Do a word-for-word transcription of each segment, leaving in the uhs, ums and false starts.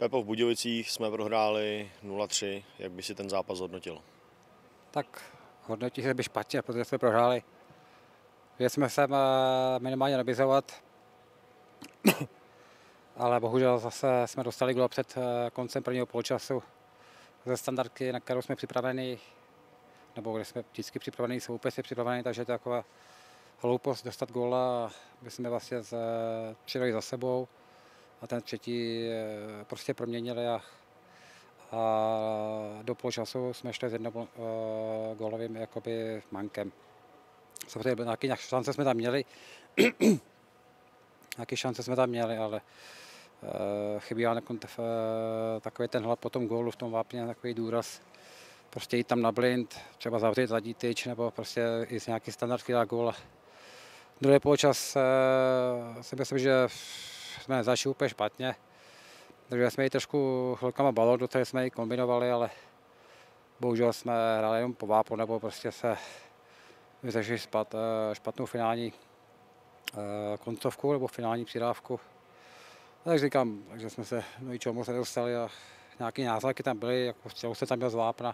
Pepo, v Budějovicích jsme prohráli nula tři. Jak by si ten zápas hodnotil? Tak hodnotí se by špatně, protože jsme prohráli. Že jsme se minimálně nabizovat, ale bohužel zase jsme dostali gól před koncem prvního poločasu ze standardky, na kterou jsme připraveni, nebo kde jsme vždycky připraveni, jsou úplně připraveni, takže to je taková hloupost dostat góla, aby jsme vlastně přidali za sebou a ten třetí prostě proměnili a, a do poločasu jsme šli s jednogólovým jakoby mankem. Samozřejmě nějaké šance jsme tam měli, nějaké šance jsme tam měli, ale chybí nám takový ten hlad po tom gólu v tom vápně, takový důraz. Prostě jít tam na blind, třeba zavřít zadní tyč, nebo prostě i z nějaký standardky dát gól. Druhý poločas si myslím, že jsme nezačali úplně špatně. Takže jsme i trošku chvilkama balón, do které jsme i kombinovali, ale bohužel jsme hráli jenom po vápu, nebo prostě se vyřešili špat, špatnou finální koncovku nebo finální přidávku. Tak říkám, že jsme se do ničeho moc nedostali a nějaké náznaky tam byly, jako střelu se tam měl z vápna.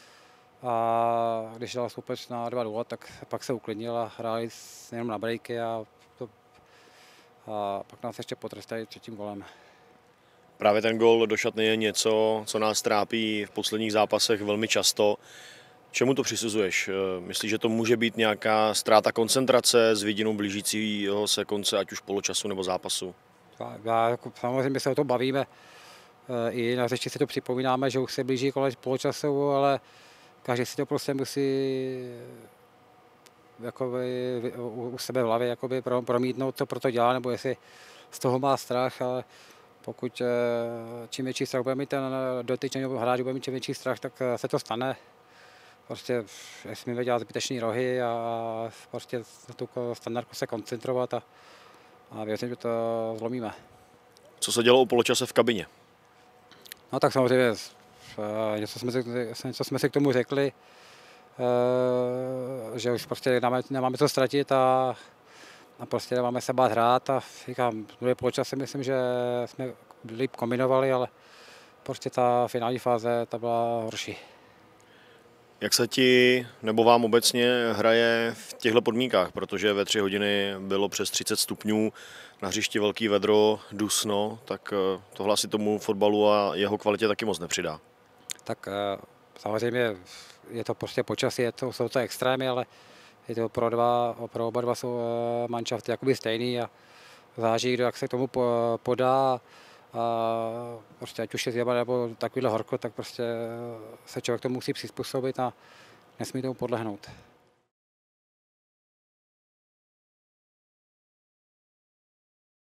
A když dal soupeř na dva nula, tak pak se uklidnil a hráli jenom na breaky a, to, a pak nás ještě potrestali třetím golem. Právě ten gól do šatny je něco, co nás trápí v posledních zápasech velmi často. Čemu to přisuzuješ? Myslíš, že to může být nějaká ztráta koncentrace s vidinou blížícího se konce, ať už poločasu nebo zápasu? Já, jako, samozřejmě se o tom bavíme. I na řeči si to připomínáme, že už se blíží konec poločasu, ale každý si to prostě musí jakoby, u sebe v hlavě jakoby, promítnout, co pro to dělá, nebo jestli z toho má strach, ale pokud čím větší strach bude mít ten dotyčný hráč, bude mít čím větší strach, tak se to stane. Prostě nesmíme dělat zbytečné rohy a prostě na tu standardku se koncentrovat a, a věřím, že to zlomíme. Co se dělo o poločase v kabině? No tak samozřejmě něco jsme, něco jsme si k tomu řekli, že už prostě nemáme, nemáme co ztratit a, a prostě nemáme se bát hrát a říkám, v druhé poločase myslím, že jsme líp kombinovali, ale prostě ta finální fáze ta byla horší. Jak se ti nebo vám obecně hraje v těchto podmínkách, protože ve tři hodiny bylo přes třicet stupňů, na hřišti velký vedro, dusno, tak tohle asi tomu fotbalu a jeho kvalitě taky moc nepřidá. Tak samozřejmě je to prostě počasí, je to, jsou to extrémy, ale je to pro, dva, pro oba dva jsou manšafty jakoby stejný a záží, kdo jak se k tomu podá. A prostě ať už je zima nebo takovýhle horko, tak prostě se člověk tomu musí přizpůsobit a nesmí tomu podlehnout.